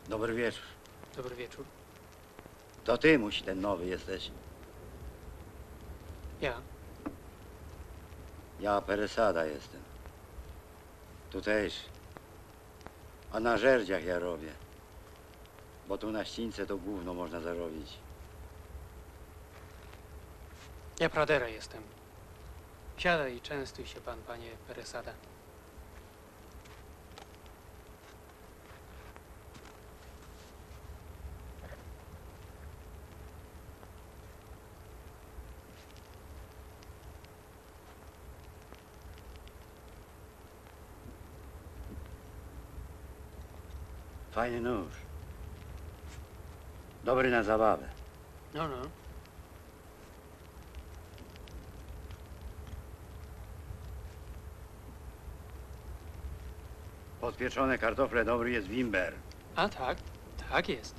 Dobry wieczór. Dobry wieczór. To ty, musi ten nowy jesteś. Ja? Ja Peresada jestem. Tutejszy. A na żerdziach ja robię. Bo tu na ścińce to gówno można zarobić. Ja Pradera jestem. Siadaj i częstuj się pan, panie Peresada. Fajny nóż. Dobry na zabawę. No, no. Podpieczone kartofle, dobry jest wimber. A tak, tak jest.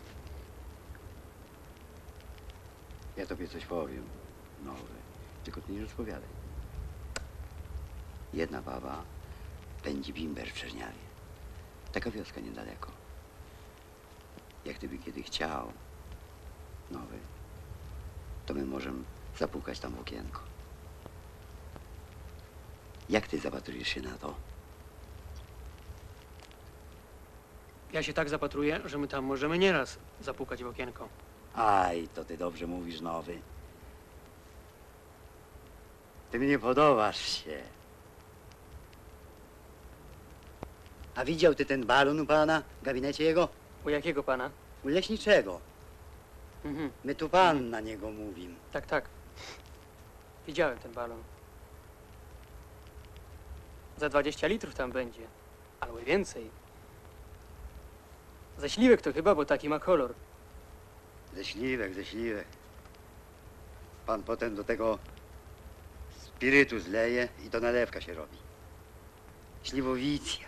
Ja tobie coś powiem. Nowy. Tylko ty nie rozpowiadaj. Jedna baba pędzi bimber w Czerniawie. Taka wioska niedaleko. Jak ty by kiedy chciał, nowy, to my możemy zapukać tam w okienko. Jak ty zapatrujesz się na to? Ja się tak zapatruję, że my tam możemy nieraz zapukać w okienko. Aj, to ty dobrze mówisz, nowy. Ty mnie podobasz się. A widział ty ten balon u pana w gabinecie jego? U jakiego pana? U leśniczego. Mhm. My tu pan na niego mówimy. Tak, tak. Widziałem ten balon. Za 20 litrów tam będzie. Albo i więcej. Ze śliwek to chyba, bo taki ma kolor. Ze śliwek, ze śliwek. Pan potem do tego spirytu zleje i to nalewka się robi. Śliwowicja.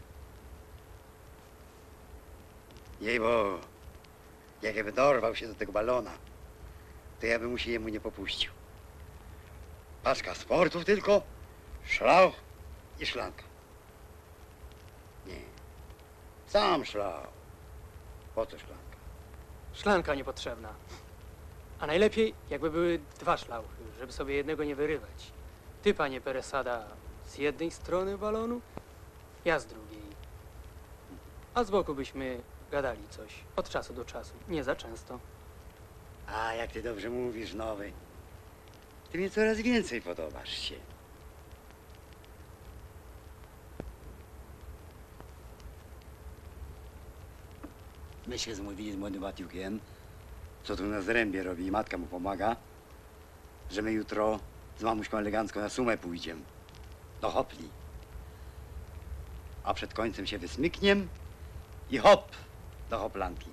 Jej bo, jak ja by dorwał się do tego balona, to ja bym mu się jemu nie popuścił. Paczka sportów tylko, szlauch i szklanka. Nie, sam szlauch. Po co szklanka? Szklanka niepotrzebna. A najlepiej, jakby były dwa szlauchy, żeby sobie jednego nie wyrywać. Ty, panie Peresada, z jednej strony balonu, ja z drugiej. A z boku byśmy gadali coś od czasu do czasu, nie za często. A jak ty dobrze mówisz, nowy. Ty mnie coraz więcej podobasz się. My się zmówili z młodym Batiukiem, co tu na zrębie robi i matka mu pomaga, że my jutro z mamuśką elegancko na sumę pójdziemy. Do Hopli. A przed końcem się wysmykniem i hop do Hoplanki.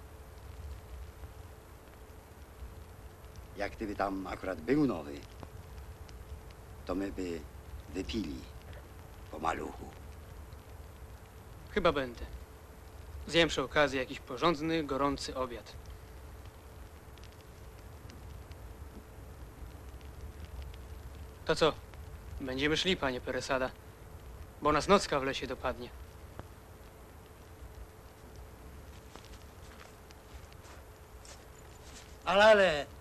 Jak ty by tam akurat był nowy, to my by wypili po maluchu. Chyba będę. Zjem przy okazji jakiś porządny, gorący obiad. To co? Będziemy szli, panie Peresada, bo nas nocka w lesie dopadnie. Ale